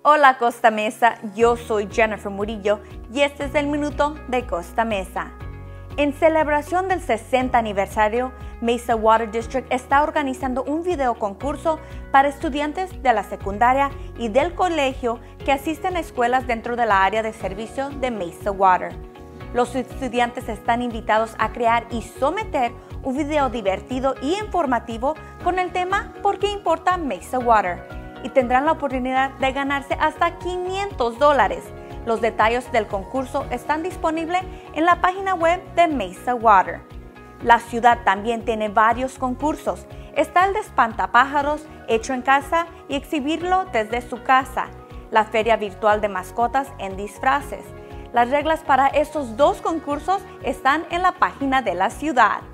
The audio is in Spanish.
Hola Costa Mesa, yo soy Jennifer Murillo y este es el Minuto de Costa Mesa. En celebración del 60 aniversario, Mesa Water District está organizando un video concurso para estudiantes de la secundaria y del colegio que asisten a escuelas dentro de la área de servicio de Mesa Water. Los estudiantes están invitados a crear y someter un video divertido y informativo con el tema ¿Por qué importa Mesa Water? Y tendrán la oportunidad de ganarse hasta $500. Los detalles del concurso están disponibles en la página web de Mesa Water. La ciudad también tiene varios concursos. Está el de espantapájaros hecho en casa y exhibirlo desde su casa. La feria virtual de mascotas en disfraces. Las reglas para estos dos concursos están en la página de la ciudad.